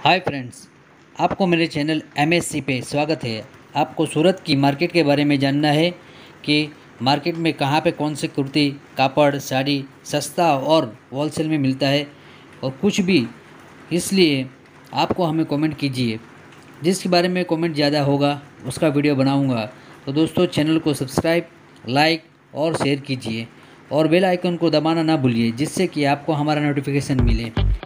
Hi friends, आपको मेरे channel MSC पे स्वागत है। आपको सूरत की मार्केट के बारे में जानना है कि मार्केट में कहाँ पे कौन से कुर्ती, कापड़, साड़ी सस्ता और होलसेल में मिलता है और कुछ भी। इसलिए आपको हमें कमेंट कीजिए, जिसके बारे में कमेंट ज़्यादा होगा उसका वीडियो बनाऊंगा। तो दोस्तों, चैनल को सब्सक्राइब, लाइक और शेयर कीजिए और बेल आइकन को दबाना ना भूलिए, जिससे कि आपको हमारा नोटिफिकेशन मिले।